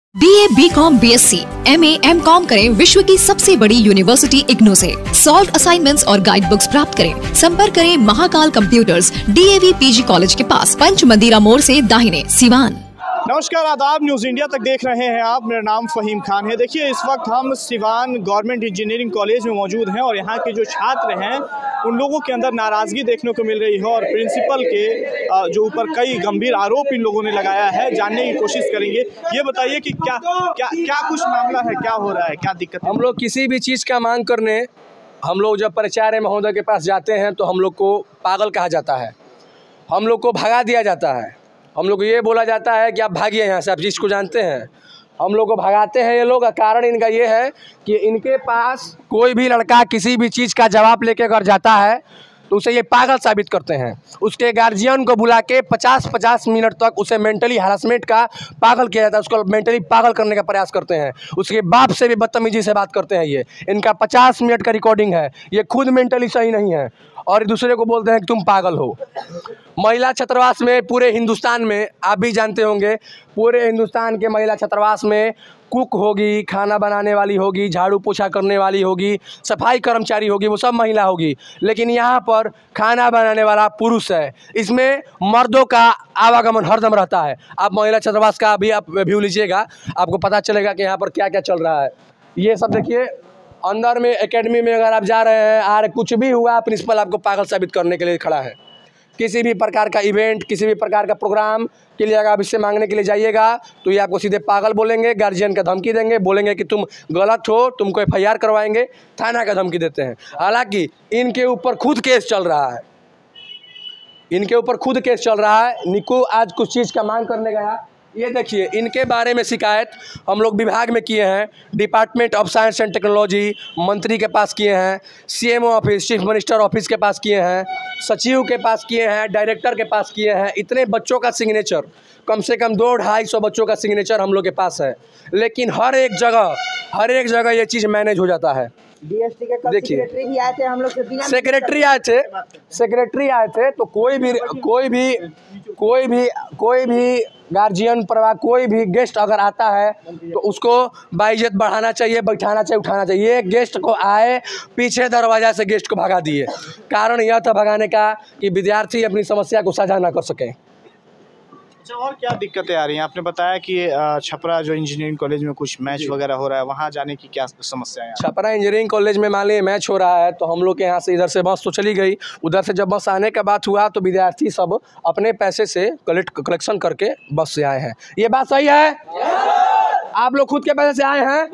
BA, BCom, BSc, MA, MCom करें विश्व की सबसे बड़ी यूनिवर्सिटी इग्नू से। सॉल्व असाइनमेंट्स और गाइड बुक्स प्राप्त करें। संपर्क करें Mahakal computers, DAV PG college के पास, पंच मंदिरा मोड़ से दाहिने, सिवान। नमस्कार, आदाब। न्यूज़ इंडिया तक देख रहे हैं आप। मेरा नाम फ़हीम खान है। देखिए, इस वक्त हम सिवान गवर्नमेंट इंजीनियरिंग कॉलेज में मौजूद हैं और यहाँ के जो छात्र हैं उन लोगों के अंदर नाराज़गी देखने को मिल रही है और प्रिंसिपल के जो ऊपर कई गंभीर आरोप इन लोगों ने लगाया है। जानने की कोशिश करेंगे। ये बताइए कि क्या कुछ मामला है, क्या हो रहा है, क्या दिक्कत है? हम लोग किसी भी चीज़ का मांग करने हम लोग जब प्राचार्य महोदय के पास जाते हैं तो हम लोग को पागल कहा जाता है, हम लोग को भगा दिया जाता है। हम लोग को ये बोला जाता है कि आप भागिए यहाँ से, आप जिसको जानते हैं। हम लोग को भगाते हैं ये लोग। कारण इनका ये है कि इनके पास कोई भी लड़का किसी भी चीज़ का जवाब लेके अगर जाता है तो उसे ये पागल साबित करते हैं। उसके गार्जियन को बुला के 50-50 मिनट तक उसे मेंटली हरासमेंट का पागल किया जाता है। उसको मेंटली पागल करने का प्रयास करते हैं। उसके बाप से भी बदतमीजी से बात करते हैं। ये इनका 50 मिनट का रिकॉर्डिंग है। ये खुद मेंटली सही नहीं है और दूसरे को बोलते हैं कि तुम पागल हो। महिला छात्रावास में पूरे हिंदुस्तान में, आप भी जानते होंगे, पूरे हिंदुस्तान के महिला छात्रावास में कुक होगी, खाना बनाने वाली होगी, झाड़ू पोछा करने वाली होगी, सफाई कर्मचारी होगी, वो सब महिला होगी। लेकिन यहाँ पर खाना बनाने वाला पुरुष है। इसमें मर्दों का आवागमन हरदम रहता है। आप महिला छात्रावास का भी आप व्यू लीजिएगा, आपको पता चलेगा कि यहाँ पर क्या क्या चल रहा है। ये सब देखिए, अंदर में एकेडमी में अगर आप जा रहे हैं, कुछ भी हुआ, प्रिंसिपल आपको पागल साबित करने के लिए खड़ा है। किसी भी प्रकार का इवेंट, किसी भी प्रकार का प्रोग्राम के लिए अगर आप इससे मांगने के लिए जाइएगा तो ये आपको सीधे पागल बोलेंगे, गार्जियन का धमकी देंगे, बोलेंगे कि तुम गलत हो, तुमको FIR करवाएंगे, थाना का धमकी देते हैं। हालांकि इनके ऊपर खुद केस चल रहा है। इनके ऊपर खुद केस चल रहा है। निकू आज कुछ चीज़ का मांग करने गया। ये देखिए, इनके बारे में शिकायत हम लोग विभाग में किए हैं, department of science and technology मंत्री के पास किए हैं, CMO office, chief minister office के पास किए हैं, सचिव के पास किए हैं, डायरेक्टर के पास किए हैं। इतने बच्चों का सिग्नेचर, कम से कम 200-250 बच्चों का सिग्नेचर हम लोग के पास है। लेकिन हर एक जगह ये चीज़ मैनेज हो जाता है। DST के कल सेक्रेटरी भी आए थे, हम लोग से सेक्रेटरी आए थे तो कोई भी गार्जियन परवा, कोई भी गेस्ट अगर आता है तो उसको बाइज्जत बढ़ाना चाहिए, बैठाना चाहिए, उठाना चाहिए। ये गेस्ट को आए, पीछे दरवाजा से गेस्ट को भगा दिए। कारण यह था भगाने का कि विद्यार्थी अपनी समस्या को साझा ना कर सके। अच्छा, और क्या दिक्कतें आ रही हैं? आपने बताया कि छपरा जो इंजीनियरिंग कॉलेज में कुछ मैच वगैरह हो रहा है, वहाँ जाने की क्या समस्या है? छपरा इंजीनियरिंग कॉलेज में मान लीजिए मैच हो रहा है तो हम लोग के यहाँ से इधर से बस तो चली गई। उधर से जब बस आने का बात हुआ तो विद्यार्थी सब अपने पैसे से कलेक्शन करके बस से आए हैं। ये बात सही है? आप लोग खुद के पैसे से आए हैं?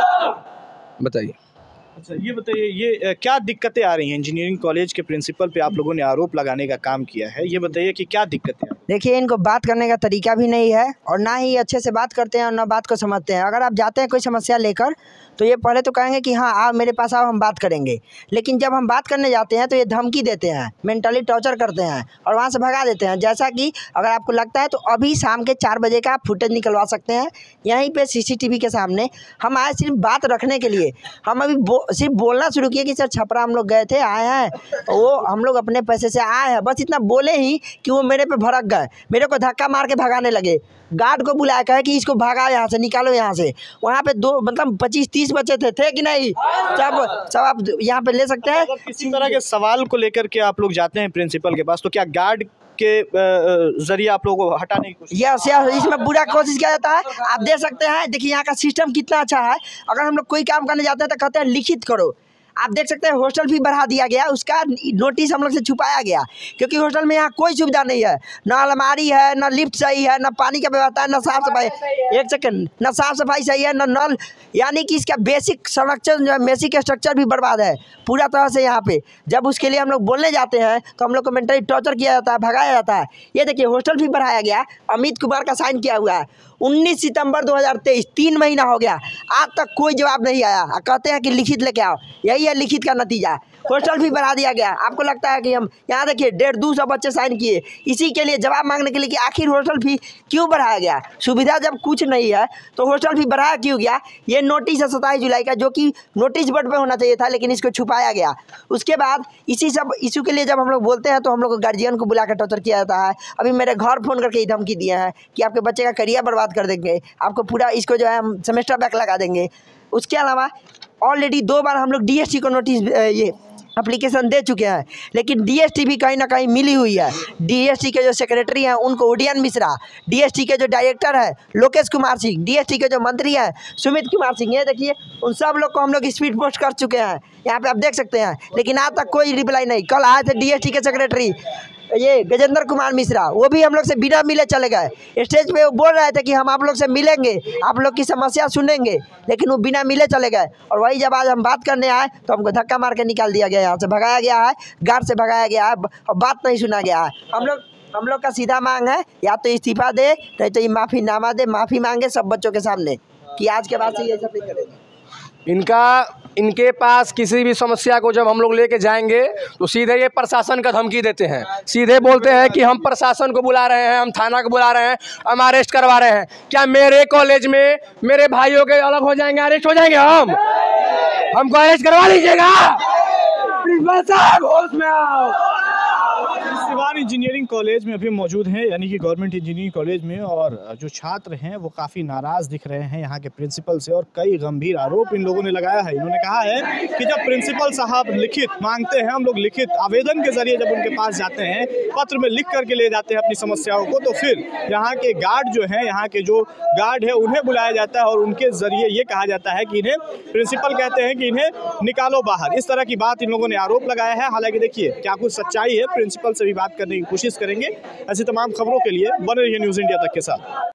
बताइए। अच्छा, ये बताइए, ये क्या दिक्कतें आ रही हैं? इंजीनियरिंग कॉलेज के प्रिंसिपल पे आप लोगों ने आरोप लगाने का काम किया है। ये बताइए कि क्या दिक्कतें? देखिए, इनको बात करने का तरीका भी नहीं है और ना ही अच्छे से बात करते हैं और ना बात को समझते हैं। अगर आप जाते हैं कोई समस्या लेकर तो ये पहले तो कहेंगे कि हाँ आप मेरे पास आओ, हम बात करेंगे। लेकिन जब हम बात करने जाते हैं तो ये धमकी देते हैं, मेंटली टॉर्चर करते हैं और वहाँ से भगा देते हैं। जैसा कि अगर आपको लगता है तो अभी शाम के 4 बजे का आप फुटेज निकलवा सकते हैं यहीं पे CCTV के सामने। हम आए सिर्फ बात रखने के लिए। हम अभी सिर्फ बोलना शुरू किए कि सर छपरा हम लोग गए थे, आए हैं, वो हम लोग अपने पैसे से आए हैं। बस इतना बोले ही कि वो मेरे पे भड़क गए, मेरे को धक्का मार के भगाने लगे। गार्ड को बुलाया, कहे कि इसको भागा यहाँ से, निकालो यहाँ से। वहाँ पे 25-30 बच्चे थे कि नहीं? सब आप यहाँ पे ले सकते हैं। किसी तरह के सवाल को लेकर के आप लोग जाते हैं प्रिंसिपल के पास तो क्या गार्ड के जरिए आप लोगों को हटाने की कोशिश? यस, इसमें बुरा कोशिश किया जाता है। आप देख सकते हैं, देखिए यहाँ का सिस्टम कितना अच्छा है। अगर हम लोग कोई काम करने जाते हैं तो कहते हैं लिखित करो। आप देख सकते हैं हॉस्टल फी बढ़ा दिया गया, उसका नोटिस हम लोग से छुपाया गया क्योंकि हॉस्टल में यहाँ कोई सुविधा नहीं है। ना अलमारी है, ना लिफ्ट सही है, ना पानी का व्यवस्था है, ना साफ सफाई, एक सेकंड, ना साफ सफाई सही है, ना नल। यानी कि इसका बेसिक संरक्षण, बेसिक स्ट्रक्चर भी बर्बाद है पूरा तरह से यहाँ पे। जब उसके लिए हम लोग बोलने जाते हैं तो हम लोग को मेंटली टॉर्चर किया जाता है, भगाया जाता है। ये देखिए, हॉस्टल फी बढ़ाया गया, अमित कुमार का साइन किया हुआ है। 19 सितंबर 2023, 3 महीना हो गया, आज तक कोई जवाब नहीं आया। कहते हैं कि लिखित लेके आओ, यही है लिखित का नतीजा। हॉस्टल फी बढ़ा दिया गया। आपको लगता है कि हम यहाँ देखिए 150-200 बच्चे साइन किए इसी के लिए, जवाब मांगने के लिए कि आखिर हॉस्टल फी क्यों बढ़ाया गया। सुविधा जब कुछ नहीं है तो हॉस्टल फी बढ़ाया क्यों गया। ये नोटिस है 27 जुलाई का, जो कि नोटिस बोर्ड पे होना चाहिए था, लेकिन इसको छुपाया गया। उसके बाद इसी सब इशू के लिए जब हम लोग बोलते हैं तो हम लोग को गार्जियन को बुला कर टॉर्चर किया जाता है। अभी मेरे घर फ़ोन करके ही धमकी दिए हैं कि आपके बच्चे का करियर बर्बाद कर देंगे, आपको पूरा इसको जो है हम सेमेस्टर बैक लगा देंगे। उसके अलावा ऑलरेडी 2 बार हम लोग डीएसटी को नोटिस ये एप्लीकेशन दे चुके हैं, लेकिन डीएसटी भी कहीं ना कहीं मिली हुई है। डीएसटी के जो सेक्रेटरी हैं उनको ओडियन मिश्रा, डीएसटी के जो डायरेक्टर है लोकेश कुमार सिंह, डीएसटी के जो मंत्री हैं सुमित कुमार सिंह, ये देखिए उन सब लोग को हम लोग स्पीड पोस्ट कर चुके हैं, यहाँ पे आप देख सकते हैं। लेकिन आज तक कोई रिप्लाई नहीं। कल आए थे डीएसटी के सेक्रेटरी ये गजेंद्र कुमार मिश्रा, वो भी हम लोग से बिना मिले चले गए। स्टेज पे वो बोल रहे थे कि हम आप लोग से मिलेंगे, आप लोग की समस्या सुनेंगे, लेकिन वो बिना मिले चले गए। और वही जब आज हम बात करने आए तो हमको धक्का मार के निकाल दिया गया, यहाँ से भगाया गया है, गार्ड से भगाया गया है और बात नहीं सुना गया है। हम लोग का सीधा मांग है या तो इस्तीफा दे, नहीं तो ये माफ़ीनामा दे, माफ़ी मांगे सब बच्चों के सामने कि आज के बाद से ये सब नहीं करेंगे। इनके पास किसी भी समस्या को जब हम लोग लेके जाएंगे तो सीधे ये प्रशासन का धमकी देते हैं। सीधे बोलते हैं कि हम प्रशासन को बुला रहे हैं, हम थाना को बुला रहे हैं, हम अरेस्ट करवा रहे हैं। क्या मेरे कॉलेज में मेरे भाइयों के अलग हो जाएंगे, अरेस्ट हो जाएंगे? हमको अरेस्ट करवा लीजिएगा। प्रिंसिपल साहब होश में आओ। सिवान इंजीनियरिंग कॉलेज में अभी मौजूद हैं, यानी कि गवर्नमेंट इंजीनियरिंग कॉलेज में, और जो छात्र हैं वो काफ़ी नाराज़ दिख रहे हैं यहाँ के प्रिंसिपल से, और कई गंभीर आरोप इन लोगों ने लगाया है। इन्होंने कहा है कि जब प्रिंसिपल साहब लिखित मांगते हैं, हम लोग लिखित आवेदन के जरिए जब उनके पास जाते हैं, पत्र में लिख करके ले जाते हैं अपनी समस्याओं को, तो फिर यहाँ के गार्ड जो हैं, यहाँ के जो गार्ड है उन्हें बुलाया जाता है और उनके ज़रिए ये कहा जाता है कि इन्हें प्रिंसिपल कहते हैं कि इन्हें निकालो बाहर। इस तरह की बात इन लोगों ने आरोप लगाया है। हालांकि देखिए क्या कुछ सच्चाई है, प्रिंसिपल से भी बात करने की कोशिश करेंगे। ऐसी तमाम खबरों के लिए बने रहिए न्यूज़ इंडिया तक के साथ।